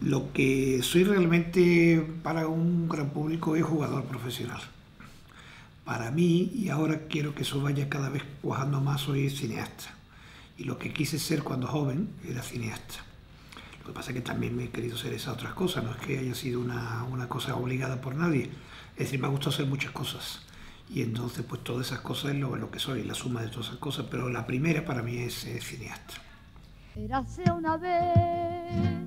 Lo que soy realmente para un gran público es jugador profesional. Para mí, y ahora quiero que eso vaya cada vez cuajando más, soy cineasta. Y lo que quise ser cuando joven era cineasta. Lo que pasa es que también me he querido ser esas otras cosas, no es que haya sido una cosa obligada por nadie. Es decir, me ha gustado hacer muchas cosas. Y entonces, pues todas esas cosas es lo que soy, la suma de todas esas cosas. Pero la primera para mí es cineasta. Érase una vez.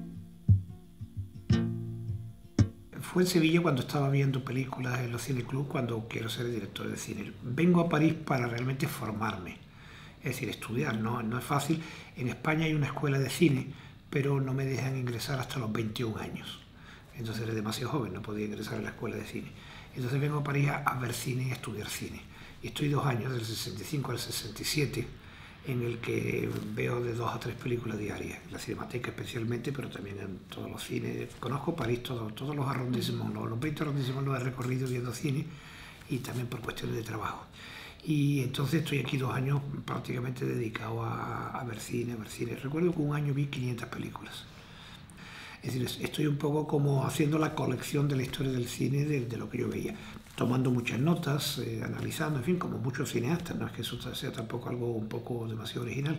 Fue en Sevilla cuando estaba viendo películas en los cineclubs, cuando quiero ser director de cine. Vengo a París para realmente formarme, es decir, estudiar, no es fácil. En España hay una escuela de cine, pero no me dejan ingresar hasta los 21 años. Entonces era demasiado joven, no podía ingresar a la escuela de cine. Entonces vengo a París a ver cine y a estudiar cine. Y estoy 2 años, del 65 al 67, en el que veo de 2 a 3 películas diarias, en la Cinemateca especialmente, pero también en todos los cines. Conozco París, todos los arrondissements, los 20 arrondissements los he recorrido viendo cine y también por cuestiones de trabajo. Y entonces estoy aquí 2 años prácticamente dedicado a ver cine, Recuerdo que un año vi 500 películas. Es decir, estoy un poco como haciendo la colección de la historia del cine de lo que yo veía, tomando muchas notas, analizando, en fin, como muchos cineastas, no es que eso sea tampoco algo un poco demasiado original.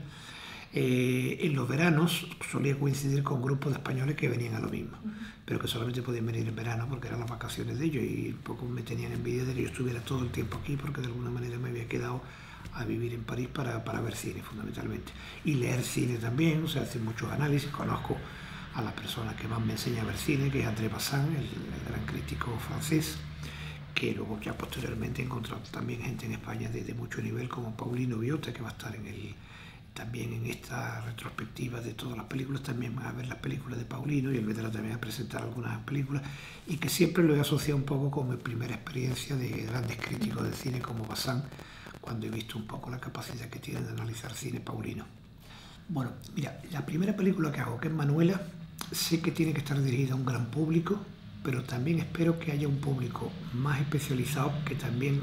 En los veranos solía coincidir con grupos de españoles que venían a lo mismo, pero que solamente podían venir en verano porque eran las vacaciones de ellos y un poco me tenían envidia de que yo estuviera todo el tiempo aquí porque de alguna manera me había quedado a vivir en París para ver cine fundamentalmente. Y leer cine también, o sea, hacer muchos análisis. Conozco a la persona que más me enseña a ver cine, que es André Bazin, el gran crítico francés, que luego ya posteriormente he encontrado también gente en España de mucho nivel, como Paulino Biota, que va a estar también en esta retrospectiva de todas las películas, también va a ver las películas de Paulino y él vendrá también a presentar algunas películas, y que siempre lo he asociado un poco con mi primera experiencia de grandes críticos de cine como Bazin, cuando he visto un poco la capacidad que tiene de analizar cine Paulino. Bueno, mira, la primera película que hago, que es Manuela, sé que tiene que estar dirigida a un gran público, pero también espero que haya un público más especializado que también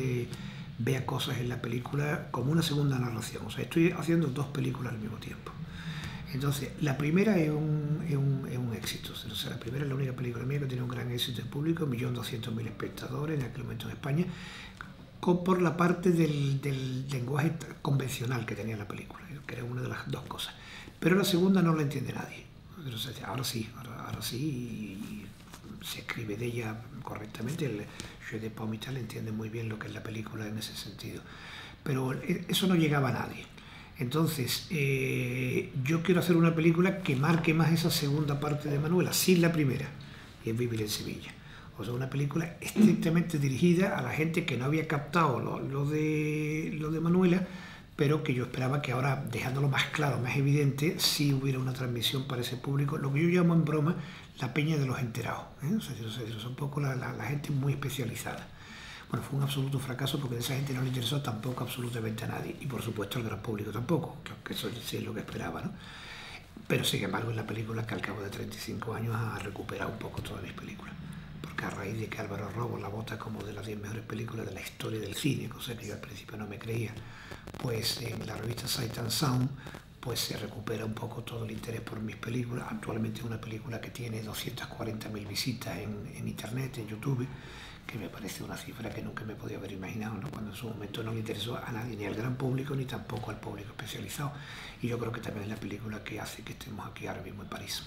vea cosas en la película como una segunda narración. O sea, estoy haciendo 2 películas al mismo tiempo. Entonces, la primera es un éxito. O sea, la primera es la única película mía que tiene un gran éxito en público, 1.200.000 espectadores en aquel momento en España, por la parte del lenguaje convencional que tenía la película, que era una de las 2 cosas. Pero la segunda no la entiende nadie. Ahora sí, ahora sí se escribe de ella correctamente. El Jeu de Paume y tal entiende muy bien lo que es la película en ese sentido. Pero eso no llegaba a nadie. Entonces, yo quiero hacer una película que marque más esa segunda parte de Manuela, sin la primera, y es Vivir en Sevilla. O sea, una película estrictamente dirigida a la gente que no había captado lo de Manuela, pero que yo esperaba que ahora, dejándolo más claro, más evidente, sí hubiera una transmisión para ese público, lo que yo llamo en broma la peña de los enterados, ¿eh? O sea, es un poco la gente muy especializada. Bueno, fue un absoluto fracaso porque a esa gente no le interesó tampoco absolutamente a nadie, y por supuesto al gran público tampoco, que eso sí es lo que esperaba, ¿no? Pero sin embargo es la película que al cabo de 35 años ha recuperado un poco todas mis películas. Porque a raíz de que Álvaro Robo la vota como de las 10 mejores películas de la historia del cine, cosa que yo al principio no me creía, pues en la revista Sight and Sound pues se recupera un poco todo el interés por mis películas. Actualmente es una película que tiene 240.000 visitas en internet, en YouTube, que me parece una cifra que nunca me podía haber imaginado, ¿no? Cuando en su momento no le interesó a nadie, ni al gran público, ni tampoco al público especializado. Y yo creo que también es la película que hace que estemos aquí ahora mismo en París.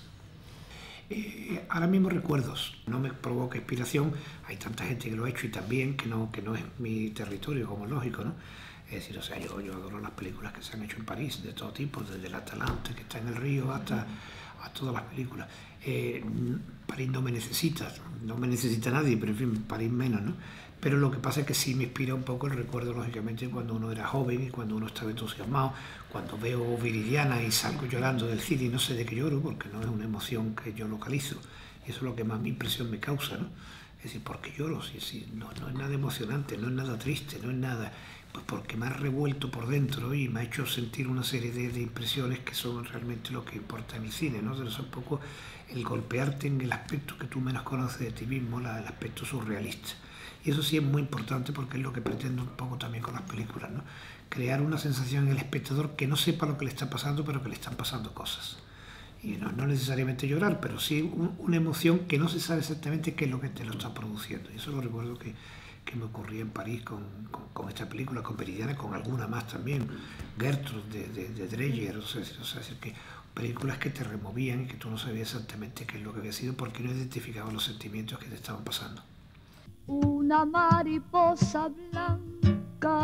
Ahora mismo recuerdos, no me provoca inspiración, hay tanta gente que lo ha hecho y también que no es mi territorio, como es lógico, ¿no? Es decir, o sea, yo adoro las películas que se han hecho en París, de todo tipo, desde el Atalante, que está en el río, hasta a todas las películas. París no me necesita nadie, pero en fin, París menos, ¿no? Pero lo que pasa es que sí me inspira un poco el recuerdo, lógicamente, cuando uno era joven y cuando uno estaba entusiasmado, cuando veo Viridiana y salgo llorando del cine y no sé de qué lloro, porque no es una emoción que yo localizo, y eso es lo que más impresión me causa, ¿no? Es decir, ¿por qué lloro? Si no es nada emocionante, no es nada triste, no es nada... Pues porque me ha revuelto por dentro y me ha hecho sentir una serie de impresiones que son realmente lo que importa en el cine, ¿no? Es un poco el golpearte en el aspecto que tú menos conoces de ti mismo, el aspecto surrealista. Y eso sí es muy importante porque es lo que pretendo un poco también con las películas, ¿no? Crear una sensación en el espectador que no sepa lo que le está pasando, pero que le están pasando cosas. Y no necesariamente llorar, pero sí una emoción que no se sabe exactamente qué es lo que te lo está produciendo. Y eso lo recuerdo que me ocurría en París con esta película, con Meridiana, con alguna más también, Gertrude de Dreyer, o sea, es decir, que películas que te removían y que tú no sabías exactamente qué es lo que había sido porque no identificabas los sentimientos que te estaban pasando. Una mariposa blanca.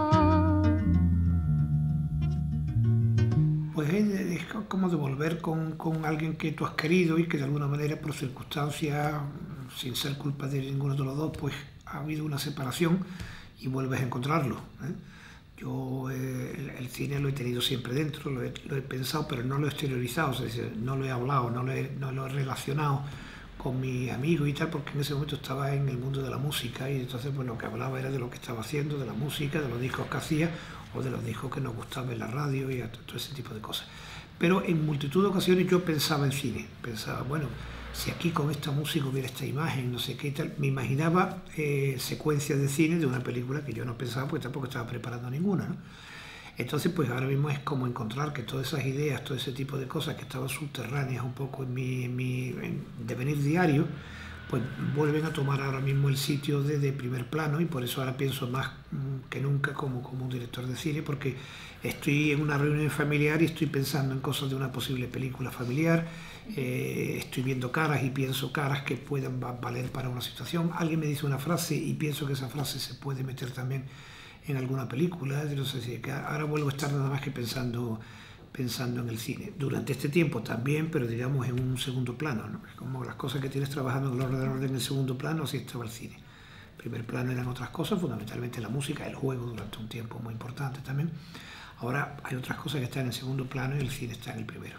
Pues es como de volver con alguien que tú has querido y que de alguna manera por circunstancias, sin ser culpa de ninguno de los dos, pues ha habido una separación y vuelves a encontrarlo, ¿eh? Yo el cine lo he tenido siempre dentro, lo he pensado, pero no lo he exteriorizado, es decir, no lo he hablado, no lo he relacionado con mis amigos y tal, porque en ese momento estaba en el mundo de la música y entonces pues lo que hablaba era de lo que estaba haciendo, de la música, de los discos que hacía o de los discos que nos gustaban en la radio y todo ese tipo de cosas. Pero en multitud de ocasiones yo pensaba en cine, pensaba, bueno, si aquí con esta música hubiera esta imagen, no sé qué y tal, me imaginaba secuencias de cine de una película que yo no pensaba porque tampoco estaba preparando ninguna, ¿no? Entonces, pues ahora mismo es como encontrar que todas esas ideas, todo ese tipo de cosas que estaban subterráneas un poco en mi devenir diario, pues vuelven a tomar ahora mismo el sitio de primer plano y por eso ahora pienso más que nunca como un director de cine, porque estoy en una reunión familiar y estoy pensando en cosas de una posible película familiar, estoy viendo caras y pienso caras que puedan valer para una situación, alguien me dice una frase y pienso que esa frase se puede meter también en alguna película, no sé si ahora vuelvo a estar nada más que pensando en el cine. Durante este tiempo también, pero digamos en un segundo plano, ¿no? Como las cosas que tienes trabajando en el ordenador en el segundo plano, así estaba el cine. El primer plano eran otras cosas, fundamentalmente la música, el juego durante un tiempo muy importante también. Ahora hay otras cosas que están en el segundo plano y el cine está en el primero.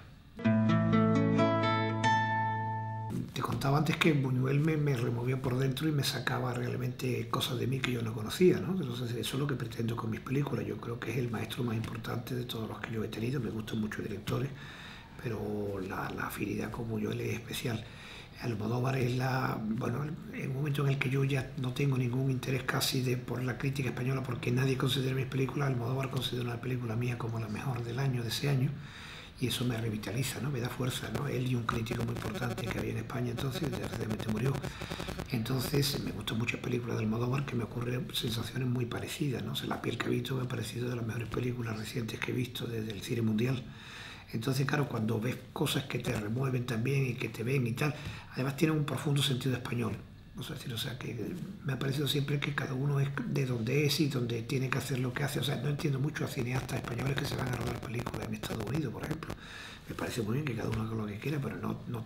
Te contaba antes que Buñuel me removía por dentro y me sacaba realmente cosas de mí que yo no conocía, ¿no? Entonces eso es lo que pretendo con mis películas. Yo creo que es el maestro más importante de todos los que yo he tenido. Me gustan mucho directores, pero la afinidad con Buñuel es especial. Almodóvar es el momento en el que yo ya no tengo ningún interés casi por la crítica española porque nadie considera mis películas. Almodóvar considera una película mía como la mejor del año, de ese año. Y eso me revitaliza, ¿no? Me da fuerza, ¿no? Él y un crítico muy importante que había en España entonces, desgraciadamente murió. Entonces me gustan muchas películas de Almodóvar que me ocurren sensaciones muy parecidas, ¿no? O sea, La piel que he visto me ha parecido de las mejores películas recientes que he visto desde el cine mundial. Entonces, claro, cuando ves cosas que te remueven también y que te ven y tal, además tienen un profundo sentido español. O sea, que me ha parecido siempre que cada uno es de donde es y donde tiene que hacer lo que hace. O sea, no entiendo mucho a cineastas españoles que se van a rodar películas en Estados Unidos, por ejemplo. Me parece muy bien que cada uno haga lo que quiera, pero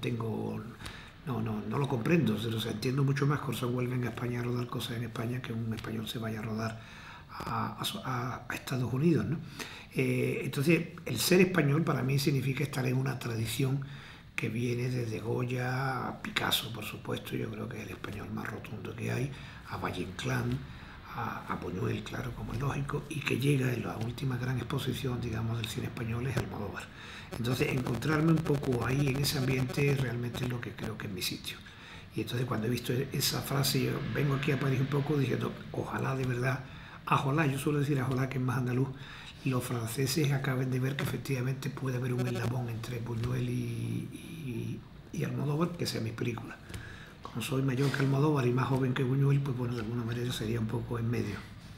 no lo comprendo. O sea, entiendo mucho más que Orson Welles venga a España a rodar cosas en España que un español se vaya a rodar a Estados Unidos, ¿no? Entonces, el ser español para mí significa estar en una tradición que viene desde Goya a Picasso, por supuesto, yo creo que es el español más rotundo que hay, a Valle Inclán, a Buñuel, claro, como es lógico, y que llega en la última gran exposición, digamos, del cine español es Almodóvar. Entonces, encontrarme un poco ahí en ese ambiente realmente es lo que creo que es mi sitio. Y entonces cuando he visto esa frase, yo vengo aquí a París un poco diciendo, ojalá de verdad, ajolá, yo suelo decir ajolá que es más andaluz, los franceses acaben de ver que efectivamente puede haber un eslabón entre Buñuel y Almodóvar, que sea mi película. Como soy mayor que Almodóvar y más joven que Buñuel, pues bueno, de alguna manera sería un poco en medio.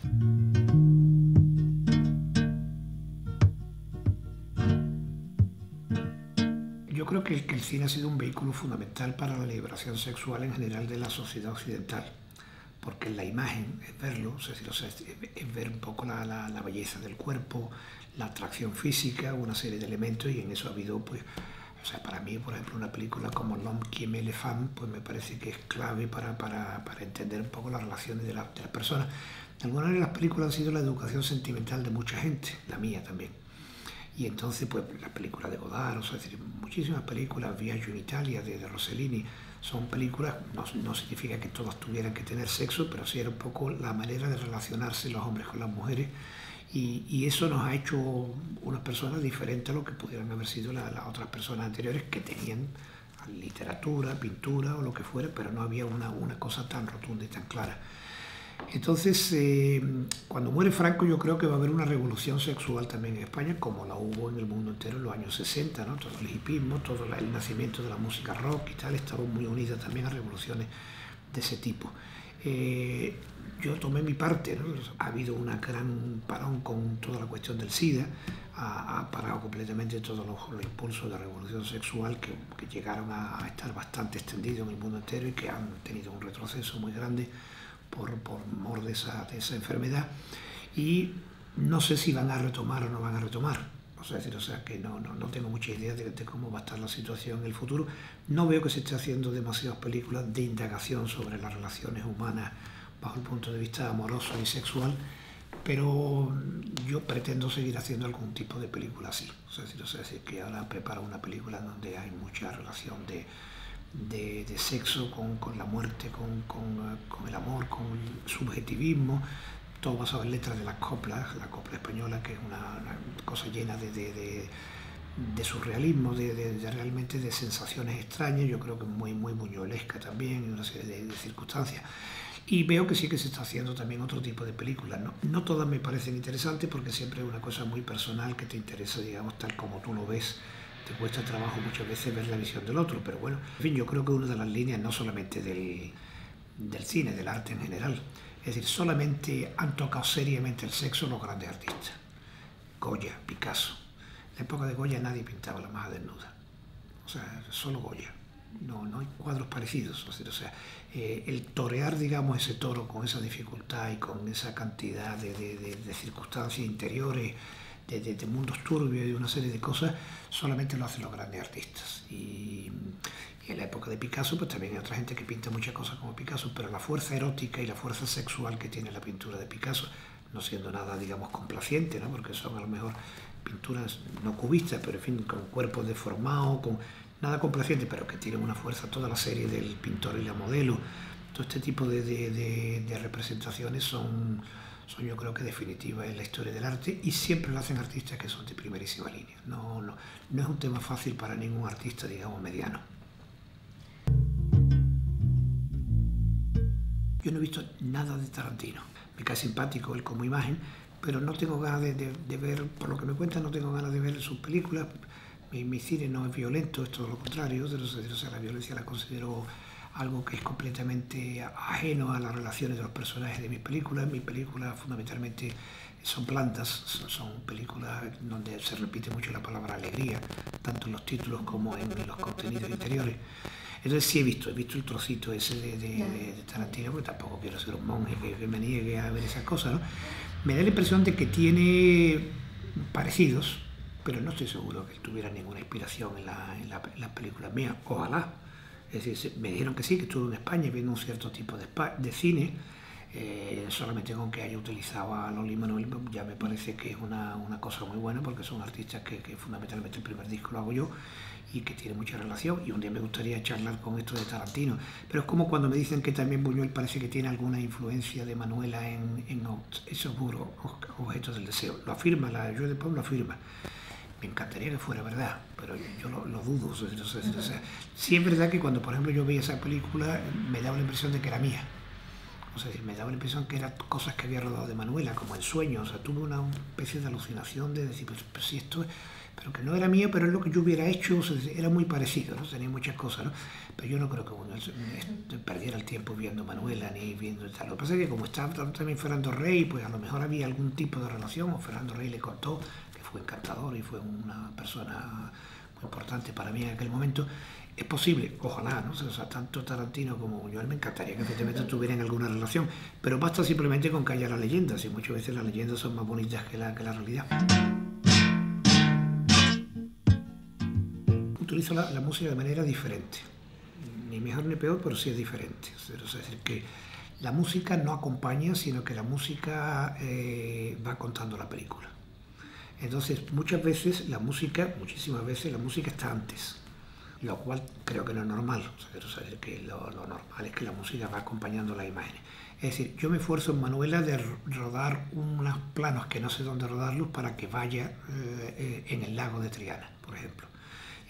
Yo creo que el cine ha sido un vehículo fundamental para la liberación sexual en general de la sociedad occidental, porque la imagen es verlo, es ver un poco la belleza del cuerpo, la atracción física, una serie de elementos, y en eso ha habido, pues, o sea, para mí, por ejemplo, una película como L'Homme qui aime les femmes, pues me parece que es clave para entender un poco las relaciones de las personas. De alguna manera las películas han sido la educación sentimental de mucha gente, la mía también. Y entonces, pues, las películas de Godard, o sea, es decir, muchísimas películas, Viaggio in Italia, de Rossellini, son películas, no significa que todas tuvieran que tener sexo, pero sí era un poco la manera de relacionarse los hombres con las mujeres, y eso nos ha hecho unas personas diferentes a lo que pudieran haber sido las otras personas anteriores que tenían literatura, pintura o lo que fuera, pero no había una cosa tan rotunda y tan clara. Entonces, cuando muere Franco, yo creo que va a haber una revolución sexual también en España, como la hubo en el mundo entero en los años 60, ¿no? Todo el hipismo, todo el nacimiento de la música rock y tal, estaba muy unida también a revoluciones de ese tipo. Yo tomé mi parte, ¿no? Ha habido un gran parón con toda la cuestión del SIDA, ha parado completamente todos los impulsos de revolución sexual que llegaron a estar bastante extendidos en el mundo entero y que han tenido un retroceso muy grande por mor de esa enfermedad, y no sé si van a retomar o no van a retomar. O sea que no tengo mucha idea de cómo va a estar la situación en el futuro. No veo que se esté haciendo demasiadas películas de indagación sobre las relaciones humanas bajo el punto de vista amoroso y sexual, pero yo pretendo seguir haciendo algún tipo de película así. O sea que ahora preparo una película donde hay mucha relación de sexo con la muerte, con el amor, con el subjetivismo, todo basado en letras de las coplas, la copla española, que es una cosa llena de surrealismo, realmente de sensaciones extrañas. Yo creo que muy buñuelesca también, en una serie de circunstancias. Y veo que sí que se está haciendo también otro tipo de películas. No todas me parecen interesantes, porque siempre es una cosa muy personal que te interesa, digamos, tal como tú lo ves. Te cuesta trabajo muchas veces ver la visión del otro, pero bueno, en fin, yo creo que una de las líneas no solamente del cine, del arte en general, es decir, solamente han tocado seriamente el sexo los grandes artistas. Goya, Picasso. En la época de Goya nadie pintaba la maja desnuda, o sea, solo Goya. No hay cuadros parecidos. O sea, el torear, digamos, ese toro con esa dificultad y con esa cantidad de circunstancias interiores, de mundos turbios y de una serie de cosas, solamente lo hacen los grandes artistas. Y en la época de Picasso, pues también hay otra gente que pinta muchas cosas como Picasso, pero la fuerza erótica y la fuerza sexual que tiene la pintura de Picasso, no siendo nada, digamos, complaciente, ¿no? Porque son a lo mejor pinturas no cubistas, pero en fin, con cuerpos deformados, con nada complaciente, pero que tienen una fuerza, toda la serie del pintor y la modelo. Todo este tipo de representaciones son yo creo que definitivas en la historia del arte, y siempre lo hacen artistas que son de primerísima línea. No es un tema fácil para ningún artista, digamos, mediano. Yo no he visto nada de Tarantino. Me cae simpático él como imagen, pero no tengo ganas de ver, por lo que me cuentan, no tengo ganas de ver sus películas. Mi cine no es violento, es todo lo contrario. O sea, la violencia la considero algo que es completamente ajeno a las relaciones de los personajes de mis películas. Mis películas fundamentalmente son plantas, son películas donde se repite mucho la palabra alegría, tanto en los títulos como en los contenidos interiores. Entonces sí he visto el trocito ese de Tarantino, porque tampoco quiero ser un monje que me niegue a ver esas cosas, ¿no? Me da la impresión de que tiene parecidos, pero no estoy seguro que él tuviera ninguna inspiración en las películas mías. Ojalá. Es decir, me dijeron que sí, que estuvo en España viendo un cierto tipo de cine, solamente con que haya utilizado a Loli Manuel ya me parece que es una cosa muy buena, porque son artistas que fundamentalmente el primer disco lo hago yo y que tiene mucha relación, y un día me gustaría charlar con esto de Tarantino. Pero es como cuando me dicen que también Buñuel parece que tiene alguna influencia de Manuela en esos objetos del deseo. Lo afirma, la Joie de Paul lo afirma. Me encantaría que fuera verdad, pero yo lo dudo. O sea, sí es verdad que cuando, por ejemplo, yo veía esa película, me daba la impresión de que era mía. O sea, me daba la impresión que eran cosas que había rodado de Manuela, como en sueños. O sea, tuve una especie de alucinación de decir, pues si esto, pero que no era mío, pero es lo que yo hubiera hecho. O sea, era muy parecido, ¿no? Tenía muchas cosas, ¿no? Pero yo no creo que uno perdiera el tiempo viendo Manuela ni viendo tal. Lo que pasa es que como estaba también Fernando Rey, pues a lo mejor había algún tipo de relación, o Fernando Rey le contó, que fue encantador y fue una persona muy importante para mí en aquel momento. Es posible, ojalá, ¿no? O sea, tanto Tarantino como Buñuel me encantaría que efectivamente tuvieran alguna relación, pero basta simplemente con que haya la leyenda, y muchas veces las leyendas son más bonitas que la realidad. Utilizo la música de manera diferente, ni mejor ni peor, pero sí es diferente. O sea, es decir, que la música no acompaña, sino que la música va contando la película. Entonces, muchísimas veces la música está antes, lo cual creo que no es normal. O sea, que lo normal es que la música va acompañando las imágenes. Es decir, yo me esfuerzo en Manuela de rodar unos planos que no sé dónde rodarlos para que vaya en el lago de Triana, por ejemplo.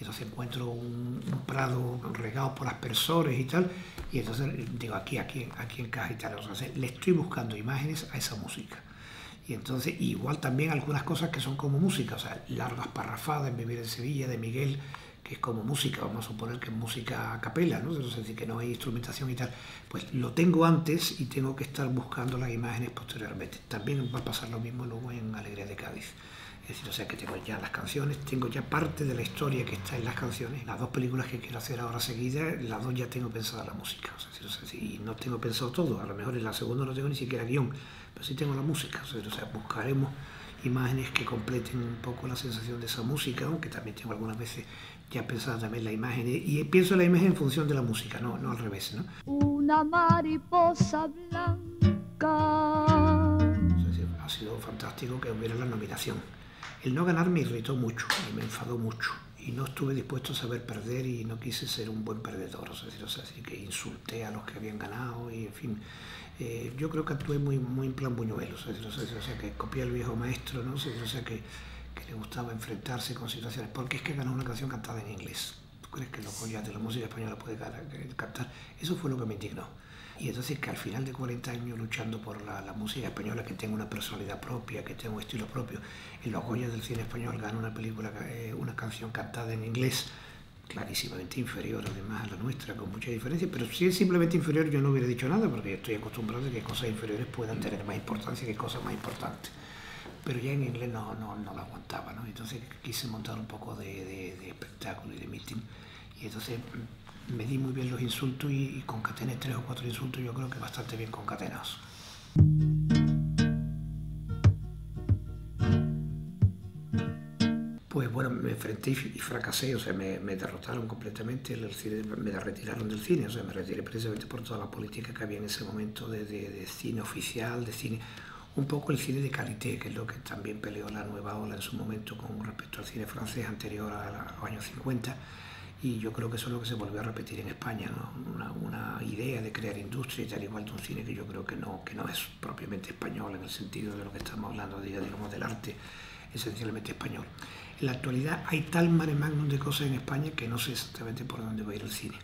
entonces encuentro un prado regado por aspersores y tal, y entonces digo, aquí encaja y tal. O sea, le estoy buscando imágenes a esa música. Y entonces, igual también algunas cosas que son como música, o sea, Largas parrafadas en Vivir en Sevilla, de Miguel, que es como música, vamos a suponer que es música a capela, ¿no? Es decir, que no hay instrumentación y tal. Pues lo tengo antes y tengo que estar buscando las imágenes posteriormente. También va a pasar lo mismo luego en Alegría de Cádiz. Es decir, o sea, que tengo ya las canciones, tengo ya parte de la historia que está en las canciones. Las dos películas que quiero hacer ahora seguidas, las dos ya tengo pensada la música. O sea, y no tengo pensado todo, a lo mejor en la segunda no tengo ni siquiera guión, pero sí tengo la música. O sea, buscaremos imágenes que completen un poco la sensación de esa música, aunque también tengo algunas veces ya pensado también la imagen. Y pienso la imagen en función de la música, no al revés, ¿no? Una mariposa blanca. O sea, ha sido fantástico que hubiera la nominación. El no ganar me irritó mucho y me enfadó mucho y no estuve dispuesto a saber perder y no quise ser un buen perdedor, o sea, así que insulté a los que habían ganado y en fin, yo creo que actué muy en plan Buñuel, o sea, que copié al viejo maestro, ¿no? O sea, que le gustaba enfrentarse con situaciones, porque es que ganó una canción cantada en inglés. ¿Tú crees que los Goyas de la música española puede cantar? Eso fue lo que me indignó. Y entonces que al final de 40 años luchando por la música española, que tenga una personalidad propia, que tenga un estilo propio, en los Goyas del cine español gana una película, una canción cantada en inglés, clarísimamente inferior además a la nuestra, con mucha diferencia, pero si es simplemente inferior yo no hubiera dicho nada, porque yo estoy acostumbrado a que cosas inferiores puedan tener más importancia que cosas más importantes. Pero ya en inglés no lo aguantaba, ¿no? Entonces quise montar un poco de espectáculo y de meeting, y entonces me di muy bien los insultos y concatené 3 o 4 insultos, yo creo que bastante bien concatenados. Pues bueno, me enfrenté y fracasé, o sea, me derrotaron completamente, me retiraron del cine, o sea, me retiré precisamente por toda la política que había en ese momento de cine oficial, de cine, un poco el cine de qualité, que es lo que también peleó la nueva ola en su momento con respecto al cine francés anterior a los años 50. Y yo creo que eso es lo que se volvió a repetir en España, ¿no? Una idea de crear industria y tal, igual de un cine que yo creo que no es propiamente español en el sentido de lo que estamos hablando, digamos, del arte esencialmente español. En la actualidad hay tal mare magnum de cosas en España que no sé exactamente por dónde va a ir el cine.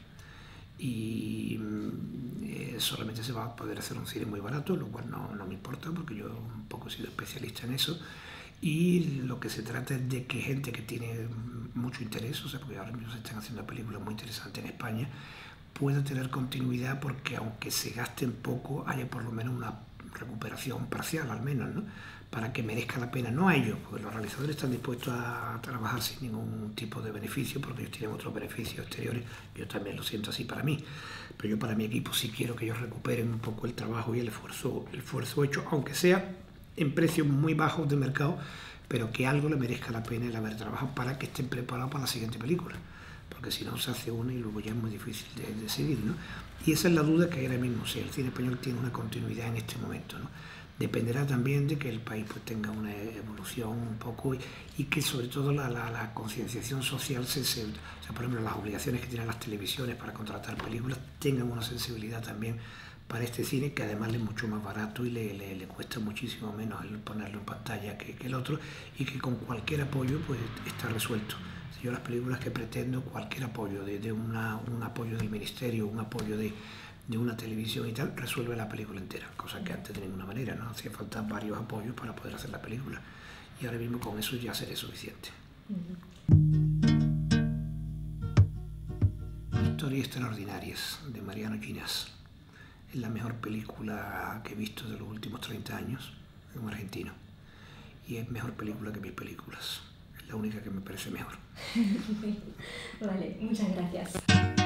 Y solamente se va a poder hacer un cine muy barato, lo cual no me importa porque yo un poco he sido especialista en eso. Y lo que se trata es de que gente que tiene mucho interés, o sea, porque ahora mismo se están haciendo películas muy interesantes en España, pueda tener continuidad, porque aunque se gasten poco, haya por lo menos una recuperación parcial al menos, ¿no? Para que merezca la pena, no a ellos, porque los realizadores están dispuestos a trabajar sin ningún tipo de beneficio, porque ellos tienen otros beneficios exteriores, yo también lo siento así para mí, pero yo para mi equipo sí quiero que ellos recuperen un poco el trabajo y el esfuerzo hecho, aunque sea en precios muy bajos de mercado, pero que algo le merezca la pena el haber trabajado para que estén preparados para la siguiente película, porque si no se hace una y luego ya es muy difícil de seguir, ¿no? Y esa es la duda que hay ahora mismo, si el cine español tiene una continuidad en este momento, ¿no? Dependerá también de que el país pues tenga una evolución un poco y que sobre todo la concienciación social, o sea, por ejemplo, las obligaciones que tienen las televisiones para contratar películas tengan una sensibilidad también para este cine, que además le es mucho más barato y le cuesta muchísimo menos el ponerlo en pantalla que el otro, y que con cualquier apoyo pues está resuelto. Yo las películas que pretendo, cualquier apoyo, desde un apoyo del ministerio, un apoyo de una televisión y tal, resuelve la película entera, cosa que antes de ninguna manera, ¿no? Hacía falta varios apoyos para poder hacer la película, y ahora mismo con eso ya seré suficiente. Historias extraordinarias, de Mariano Ginás. Es la mejor película que he visto de los últimos 30 años, de un argentino, y es mejor película que mis películas, es la única que me parece mejor. Vale, muchas gracias.